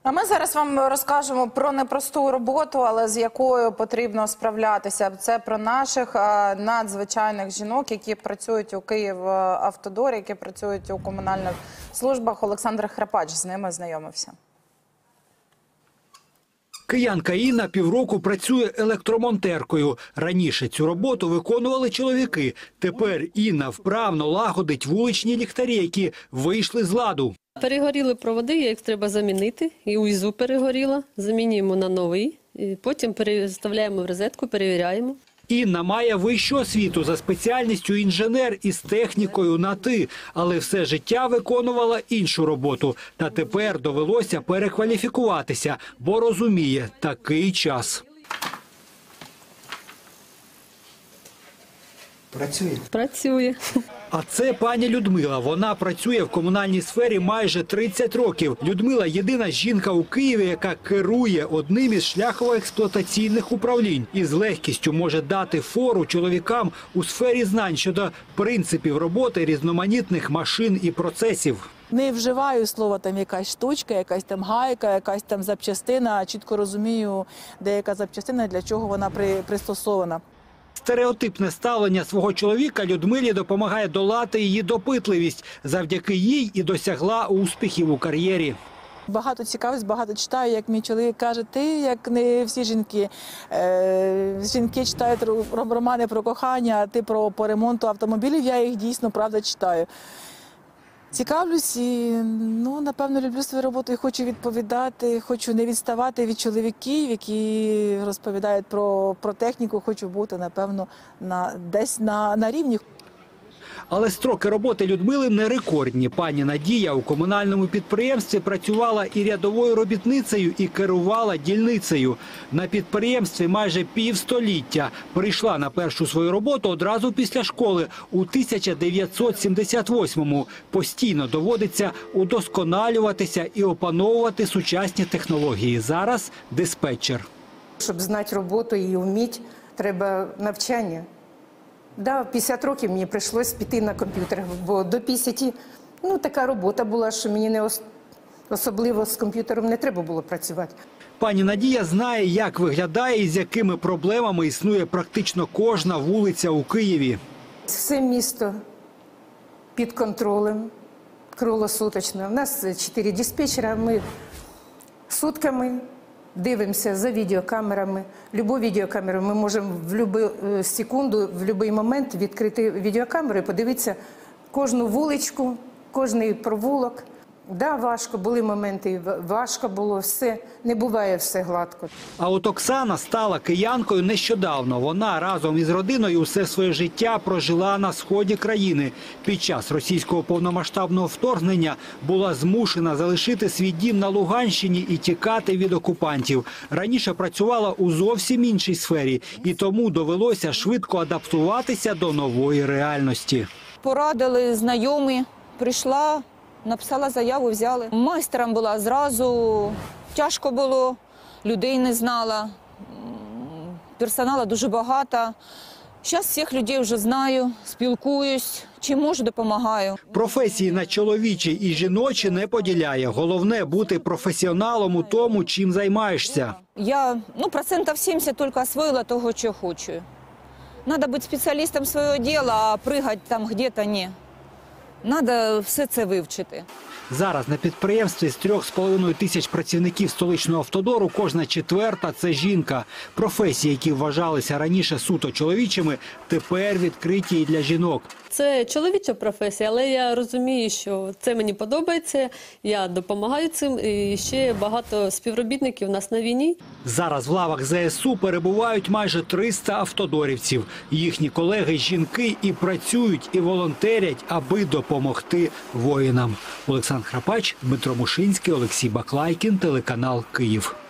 А ми зараз вам розкажемо про непросту роботу, але з якою потрібно справлятися. Це про наших надзвичайних жінок, які працюють у Київавтодорі, які працюють у комунальних службах. Олександр Храпач з ними знайомився. Киянка Інна півроку працює електромонтеркою. Раніше цю роботу виконували чоловіки. Тепер Інна вправно лагодить вуличні ліхтарі, які вийшли з ладу. Перегоріли проводи, їх треба замінити. І УЗУ перегоріла, замінюємо на новий. І потім переставляємо в розетку, перевіряємо. Інна має вищу освіту за спеціальністю інженер із технікою на «ти», але все життя виконувала іншу роботу. Та тепер довелося перекваліфікуватися, бо розуміє – такий час. Працює? Працює. А це пані Людмила. Вона працює в комунальній сфері майже 30 років. Людмила – єдина жінка у Києві, яка керує одним із шляхово-експлуатаційних управлінь і з легкістю може дати фору чоловікам у сфері знань щодо принципів роботи різноманітних машин і процесів. Не вживаю слова там якась штучка, якась там гайка, якась там запчастина, а чітко розумію, де яка запчастина, для чого вона пристосована. Стереотипне ставлення свого чоловіка Людмилі допомагає долати її допитливість. Завдяки їй і досягла успіхів у кар'єрі. Багато цікавлюсь, багато читаю, як мій чоловік каже, ти, як не всі жінки. Жінки читають романи про кохання, а ти по ремонту автомобілів, я їх дійсно, правда, читаю. Цікавлюсь і, напевно, люблю свою роботу і хочу відповідати, хочу не відставати від чоловіків, які розповідають про техніку, хочу бути, напевно, десь на рівні. Але строки роботи Людмили не рекордні. Пані Надія у комунальному підприємстві працювала і рядовою робітницею, і керувала дільницею. На підприємстві майже півстоліття. Прийшла на першу свою роботу одразу після школи у 1978-му. Постійно доводиться удосконалюватися і опановувати сучасні технології. Зараз диспетчер. Щоб знати роботу і вміти, треба навчання. Да, в 50 років мені прийшлося піти на комп'ютер, бо до 50 така робота була, що мені особливо з комп'ютером не треба було працювати. Пані Надія знає, як виглядає і з якими проблемами існує практично кожна вулиця у Києві. Все місто під контролем, круглосуточно. У нас 4 диспетчера, ми сутками дивимося за відеокамерами. Любу відеокамеру ми можемо в будь-яку секунду, в будь-який момент відкрити відеокамеру і подивитися кожну вуличку, кожний провулок. Да, важко, були моменти, важко було все, не буває все гладко. А от Оксана стала киянкою нещодавно. Вона разом із родиною усе своє життя прожила на сході країни. Під час російського повномасштабного вторгнення була змушена залишити свій дім на Луганщині і тікати від окупантів. Раніше працювала у зовсім іншій сфері, і тому довелося швидко адаптуватися до нової реальності. Порадили знайомі, прийшла, написала заяву, взяли. Майстером була зразу, тяжко було, людей не знала, персоналу дуже багато. Зараз всіх людей вже знаю, спілкуюсь, чим можу, допомагаю. Професії на чоловічі і жіночі не поділяє. Головне – бути професіоналом у тому, чим займаєшся. Я, 70% тільки освоїла того, що хочу. Треба бути спеціалістом свого діла, а пригати там где-то ні. Треба все це вивчити. Зараз на підприємстві з 3,5 тисяч працівників столичного автодору кожна четверта – це жінка. Професії, які вважалися раніше суто чоловічими, тепер відкриті і для жінок. Це чоловіча професія, але я розумію, що це мені подобається, я допомагаю цим, і ще багато співробітників у нас на війні. Зараз в лавах ЗСУ перебувають майже 300 автодорівців. Їхні колеги – жінки і працюють, і волонтерять, аби допомогти воїнам. Олександр Храпач, Дмитро Мушинський, Олексій Баклайкін, телеканал «Київ».